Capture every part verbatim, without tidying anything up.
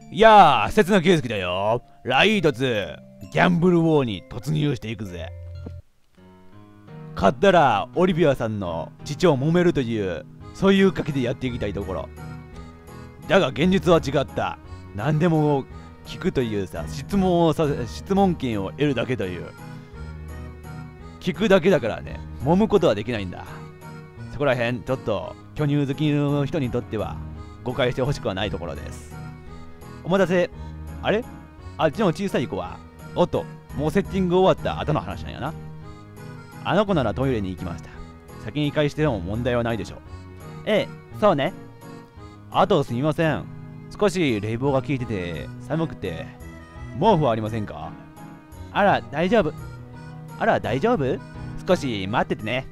いやー、刹那圭介だよ。ライートツギャンブルウォーに突入していくぜ。勝ったらオリビアさんの父を揉めるという、そういう賭けでやっていきたいところ。だが現実は違った。何でも聞くというさ、質問をさ質問権を得るだけという。聞くだけだからね、揉むことはできないんだ。そこらへんちょっと巨乳好きの人にとっては誤解してほしくはないところです。お待たせ。あれ、あっちの小さい子は、おっと、もうセッティング終わった後の話なんやな。あの子ならトイレに行きました。先に返しても問題はないでしょう。ええ、そうね。あとすみません。少し冷房が効いてて寒くて、毛布はありませんか？あら、大丈夫。あら、大丈夫？少し待っててね。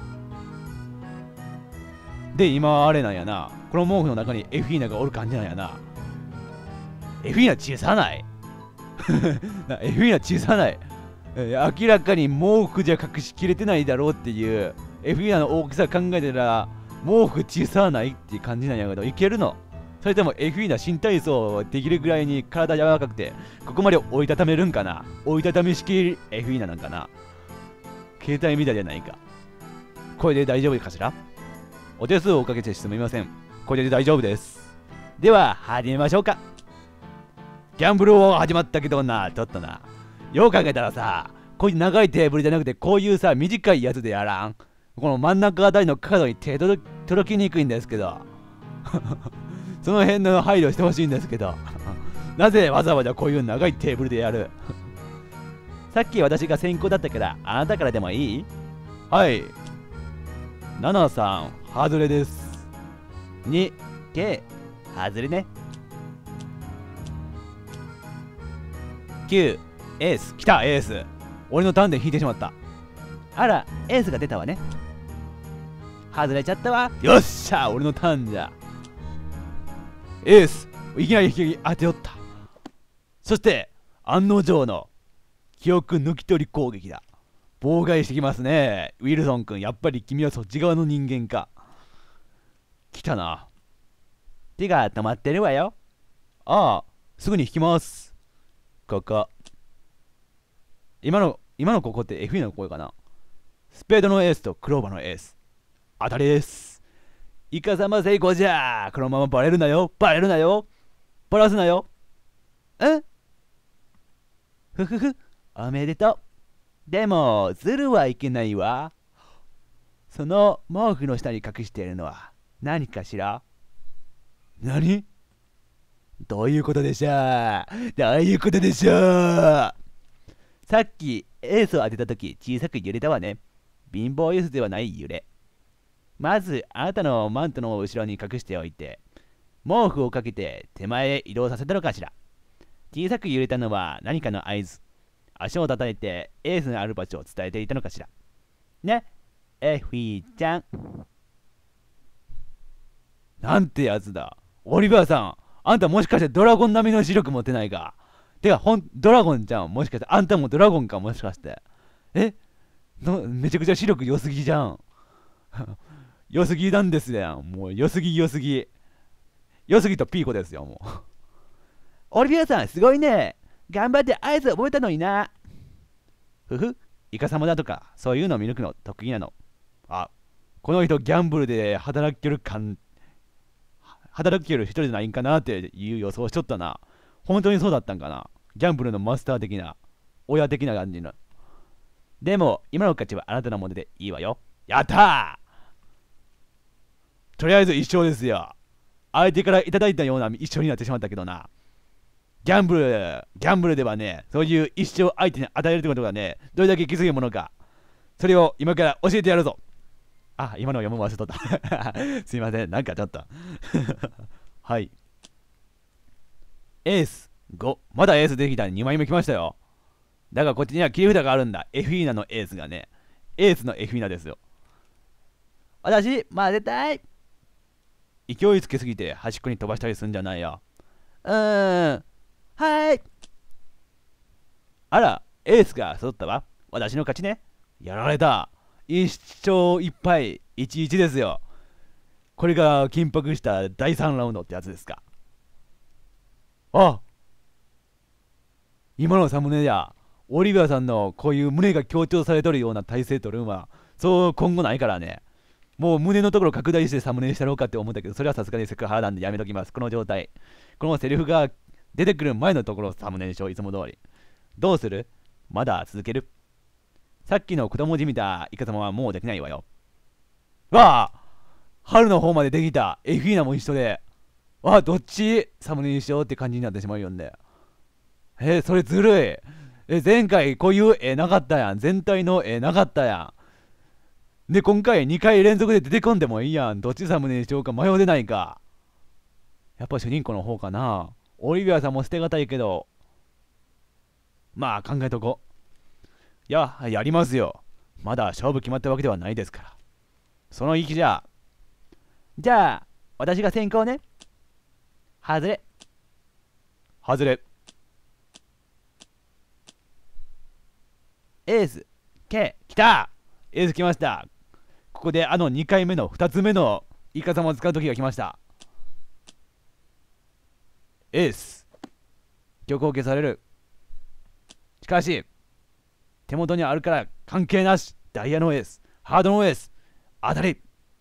で、今あれなんやな。この毛布の中にエフィーナがおる感じなんやな。エフィーナ小さないなエフィーナ小さない。明らかに毛布じゃ隠しきれてないだろうっていう。エフィーナの大きさ考えたら毛布小さないっていう感じなんやけど、いけるの？それともエフィーナ新体操できるぐらいに体柔らかくてここまで折りたためるんかな？折りたたみ式エフィーナなんかな？携帯みたいじゃないか。これで大丈夫かしら？お手数をおかけしてすみません。これで大丈夫です。では始めましょうか。ギャンブル王始まったけどな、ちょっとな。よう考えたらさ、こういう長いテーブルじゃなくてこういうさ、短いやつでやらん。この真ん中あたりの角に手届きにくいんですけど。その辺の配慮してほしいんですけど。なぜわざわざこういう長いテーブルでやる？さっき私が先行だったからあなたからでもいい？はい。ななさん、ハズレです。に、K、ハズレね。きゅう、エース。来た、エース。俺のターンで引いてしまった。あら、エースが出たわね。外れちゃったわ。よっしゃ、俺のターンじゃ。エース。いきなり引き当てよった。そして、案の定の記憶抜き取り攻撃だ。妨害してきますね。ウィルソン君、やっぱり君はそっち側の人間か。来たな。手が止まってるわよ。ああ、すぐに引きます。ここ。今の、今のここって エフイー の声かな。スペードのエースとクローバーのエース。当たりです。イカサマ成功じゃ。このままバレるなよ。バレるなよ。バラすなよ。ん？ふふふ。おめでとう。でも、ずるはいけないわ。その毛布の下に隠しているのは何かしら？何？どういうことでしょう？どういうことでしょう？さっきエースを当てたとき小さく揺れたわね。貧乏エースではない揺れ。まずあなたのマントの後ろに隠しておいて、毛布をかけて手前へ移動させたのかしら。小さく揺れたのは何かの合図。足を叩いてエースのある場所を伝えていたのかしら。ね、エフィーちゃん。なんてやつだ。オリバーさん、あんたもしかしてドラゴン並みの視力持ってないか？てか、ほん、ドラゴンじゃん。もしかして、あんたもドラゴンかもしかして。えのめちゃくちゃ視力良すぎじゃん。良すぎなんですよ。もう良すぎ良すぎ。良すぎとピーコですよ、もう。オリビアさん、すごいね。頑張って合図覚えたのにな。ふふ、イカサマだとか、そういうの見抜くの得意なの。あ、この人ギャンブルで働ける感、働ける人じゃないんかなっていう予想しちゃったな。本当にそうだったんかな。ギャンブルのマスター的な、親的な感じの。でも、今の勝ちはあなたのものでいいわよ。やったー！とりあえず一勝ですよ。相手からいただいたような一勝になってしまったけどな。ギャンブル、ギャンブルではね、そういう一生相手に与えるってことがね、どれだけきついものか、それを今から教えてやるぞ。あ、今の読む忘れとった。すいません、なんかちょっと。はい。エースご。まだエースできたにまいめ来ましたよ。だがこっちには切り札があるんだ。エフィーナのエースがね。エースのエフィーナですよ。私、混ぜたい。勢いつけすぎて端っこに飛ばしたりするんじゃないよ。うーん。はい。あら、エースが揃ったわ。私の勝ちね。やられた。一勝一敗、一一ですよ。これが緊迫しただいさんラウンドってやつですか。 あ、今のサムネやオリビアさんのこういう胸が強調されとるような体勢とるんはそう今後ないからね。もう胸のところ拡大してサムネにしたろうかって思ったけど、それはさすがにセクハラなんでやめときます。この状態、このセリフが出てくる前のところをサムネにしよう。いつも通り。どうする？まだ続ける？さっきの子供じみたイカ様はもうできないわよ。わあ、春の方までできた。エフィーナも一緒で、わあ、どっちサムネにしようって感じになってしまうよね。えー、それずるい。え、前回こういう絵なかったやん。全体の絵なかったやん。で、今回にかい連続で出てこんでもいいやん。どっちサムネにしようか迷うでないか。やっぱ主人公の方かな。オリビアさんも捨てがたいけど、まあ考えとこ。いや、やりますよ。まだ勝負決まったわけではないですから。その意気じゃ。じゃあ、私が先行ね。外れ。外れ。エース、K、来た。エース来ました。ここであのにかいめのふたつめのイカ様を使う時が来ました。エース、玉を消される。しかし、手元にあるから関係なし。ダイヤのエース、ハードのエース、当たり。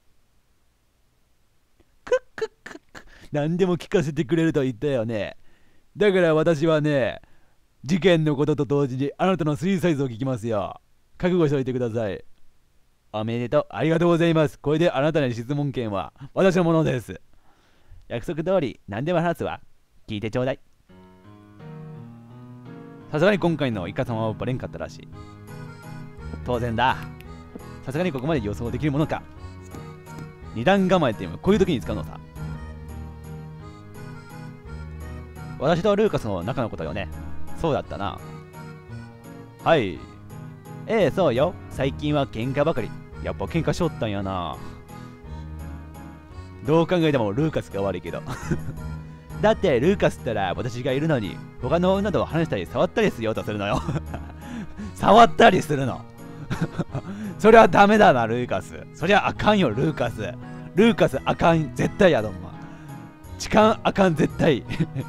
クックックック。何でも聞かせてくれると言ったよね。だから私はね、事件のことと同時にあなたのスリーサイズを聞きますよ。覚悟しておいてください。おめでとう。ありがとうございます。これであなたの質問権は私のものです。約束通り何でも話すわ。聞いてちょうだい。さすがに今回のイカ様はバレんかったらしい。当然だ。さすがにここまで予想できるものか。二段構えっていうのはこういう時に使うのさ。私とルーカスの仲のことよね。そうだったな。はい。ええ、そうよ。最近は喧嘩ばかり。やっぱ喧嘩しょったんやな。どう考えてもルーカスが悪いけど。だってルーカスったら私がいるのに他の女と話したり触ったりしようとするのよ。触ったりするの。そりゃダメだな、ルーカス。そりゃあかんよ、ルーカス。ルーカスあかん、絶対やどんま。痴漢あかん、絶対。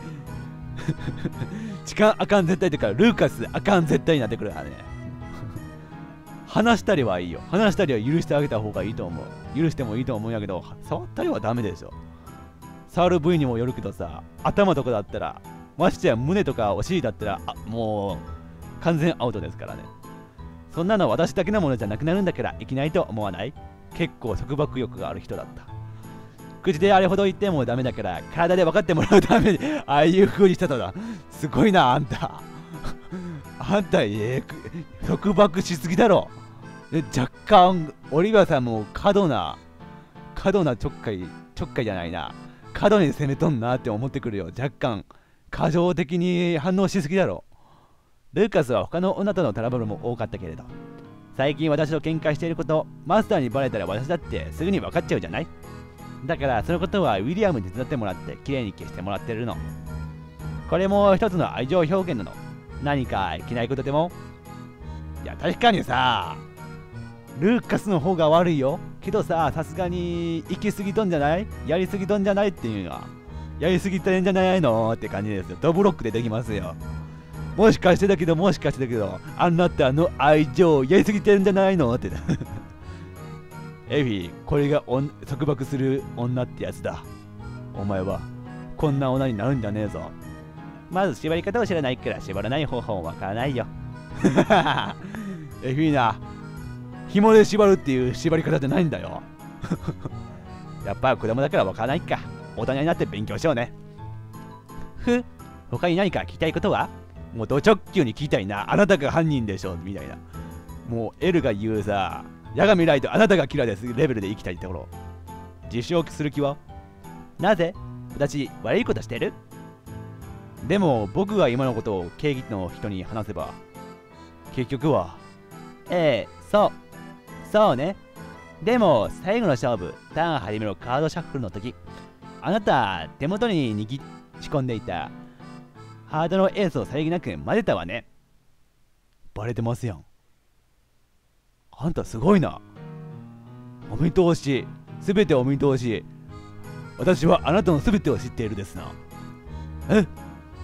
痴漢あかん、絶対ってから、ルーカスあかん、絶対になってくるからね。話したりはいいよ。話したりは許してあげた方がいいと思う。許してもいいと思うんやけど、触ったりはダメでしょ。触る部位にもよるけどさ、頭とかだったら、ましてや胸とかお尻だったら、あ、もう完全アウトですからね。そんなの私だけのものじゃなくなるんだからいけないと思わない？結構束縛欲がある人だった。口であれほど言ってもダメだから体で分かってもらうためにああいう風にしたとだ。すごいな、あんた。あんた、えー、束縛しすぎだろ。で若干、オリバーさんも過度な、過度なちょっかい、ちょっかいじゃないな。過度に攻めとんなって思ってくるよ。若干、過剰的に反応しすぎだろ。ルーカスは他の女とのトラブルも多かったけれど、最近私と喧嘩していること、マスターにバレたら私だってすぐに分かっちゃうじゃない？だからそのことはウィリアムに手伝ってもらってきれいに消してもらってるの。これも一つの愛情表現なの。何かいけないことでも？いや確かにさ、ルーカスの方が悪いよ。けどさ、さすがに行き過ぎとんじゃない？やりすぎとんじゃないっていうのは、やりすぎてんじゃないのって感じですよ。ドブロックでできますよ。もしかしてだけど、もしかしてだけど、あなたの愛情やりすぎてるんじゃないのって。エフィー、これが束縛する女ってやつだ。お前はこんな女になるんじゃねえぞ。まず縛り方を知らないから縛らない方法もわからないよ。エフィーナ、紐で縛るっていう縛り方じゃないんだよ。やっぱ子供だからわからないか。大人になって勉強しようね。ふ、他に何か聞きたいことは？もうド直球に聞きたいな。あなたが犯人でしょみたいな。もう L が言うさ、八神ライトあなたがキラーですレベルで生きたいところ。自首をする気は？なぜ？私悪いことしてる？でも僕が今のことを警備の人に話せば結局は、ええ、そうそうね。でも最後の勝負、ターン始めのカードシャッフルの時、あなた手元に握り込んでいたハードのエースをさりげなく混ぜたわね。バレてますやん。あんたすごいな。お見通し、すべてお見通し。私はあなたのすべてを知っているですな。え、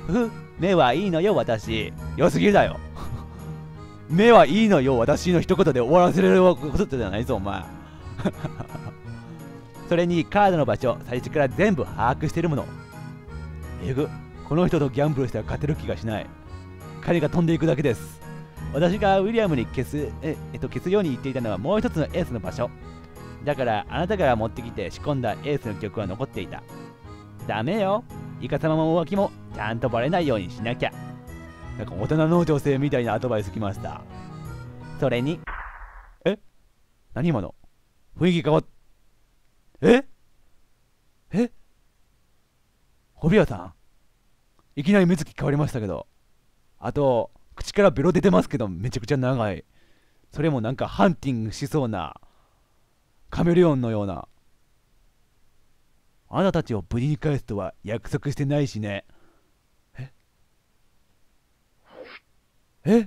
ふ、目はいいのよ、私。良すぎるだよ。目はいいのよ、私の一言で終わらせられることじゃないぞ、お前。それにカードの場所、最初から全部把握してるもの。えぐ、この人とギャンブルしたら勝てる気がしない。彼が飛んでいくだけです。私がウィリアムに消す、え、えっと、消すように言っていたのはもう一つのエースの場所。だからあなたが持ってきて仕込んだエースの曲は残っていた。ダメよ。イカ様も浮気もちゃんとバレないようにしなきゃ。なんか大人の女性みたいなアドバイスきました。それに、え、何今の雰囲気変わっ、ええホビアさん、いきなり目つき変わりましたけど。あと、口からベロ出てますけど、めちゃくちゃ長い。それもなんかハンティングしそうな、カメレオンのような。あなたたちを無事に返すとは約束してないしね。ええ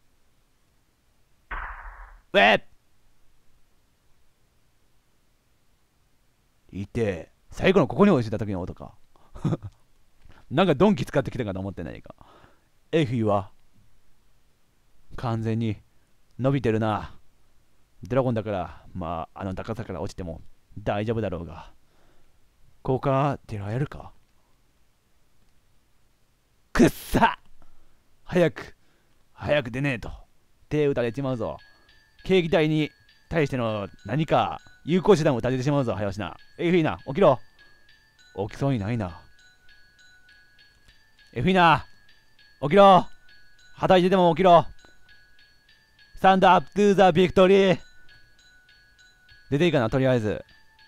うえいて、最後のここに落ちた時の音か。なんかドンキ使ってきたかと思ってないか。エフィは完全に伸びてるな。ドラゴンだから、まあ、あの高さから落ちても大丈夫だろうが。効果出られるか。くっさ、早く、早く出ねえと。手打たれちまうぞ。警備隊に対しての何か有効手段を立ててしまうぞ、早押しな。エフィーナ、起きろ。起きそうにないな。エフィーナ、起きろ。はたいてでも起きろ。スタンドアップトゥーザビクトリー。出ていいかな、とりあえず。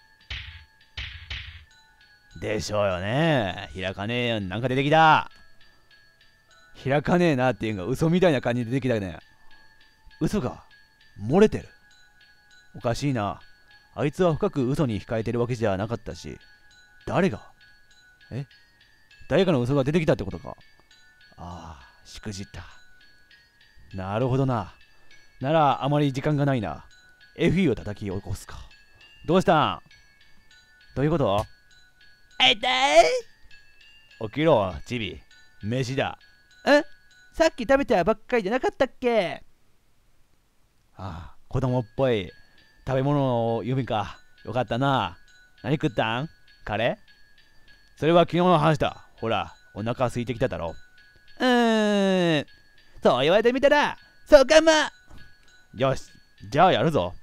でしょうよね。開かねえよ。なんか出てきた。開かねえなっていうのが嘘みたいな感じで出てきたね。嘘が漏れてる。おかしいな。あいつは深く嘘に控えてるわけじゃなかったし。誰がえ誰かの嘘が出てきたってことか。ああ、しくじった。なるほどな。ならあまり時間がないな。エフィー を叩き起こすか。どうしたん？どういうこと？あいたい？起きろ、チビ。飯だ。え？さっき食べたばっかりじゃなかったっけ？ああ、子供っぽい食べ物を指か。よかったな。何食ったん？カレー？それは昨日の話だ。ほら、お腹空いてきただろ。うーん。そう言われてみたら、そうかも。よし、じゃあやるぞ。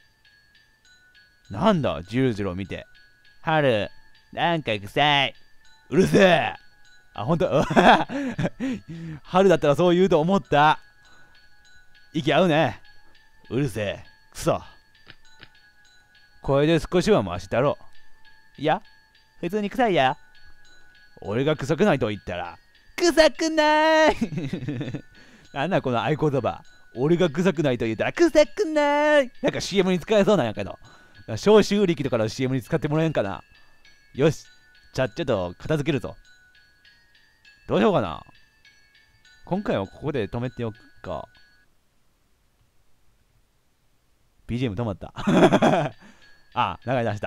なんだ、じろじろ見て。春、なんか臭い。うるせえ。あ、ほんと、春だったらそう言うと思った。息合うね。うるせえ。くそ。これで少しはマシだろ。いや、普通に臭いや。俺が臭くないと言ったら、臭くないなんだこの合言葉。俺が臭くないと言ったら、臭くない。なんか シーエム に使えそうなんやけど。消臭力とかの シーエム に使ってもらえんかな。よし、ちゃっちゃと片付けるぞ。どうしようかな。今回はここで止めておくか。ビージーエム 止まった。あ、流れ出した。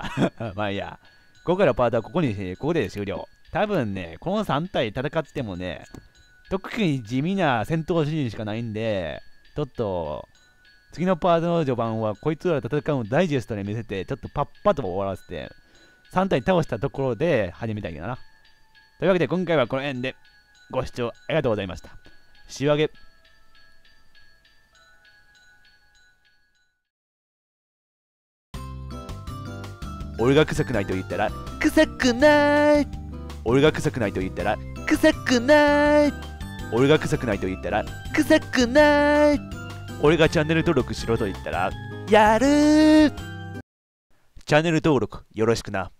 まあいいや。今回のパートはここに、ここで終了。多分ね、このさん体戦ってもね、特に地味な戦闘シーンしかないんで、ちょっと、次のパートの序盤はこいつらと戦うのをダイジェストで見せて、ちょっとパッパと終わらせて、さん体倒したところで始めたいけどな。というわけで今回はこの辺でご視聴ありがとうございました。仕上げ。俺が臭くないと言ったら臭くない。俺が臭くないと言ったら臭くない。俺が臭くないと言ったら臭くない。俺がチャンネル登録しろと言ったらやるー。チャンネル登録よろしくな。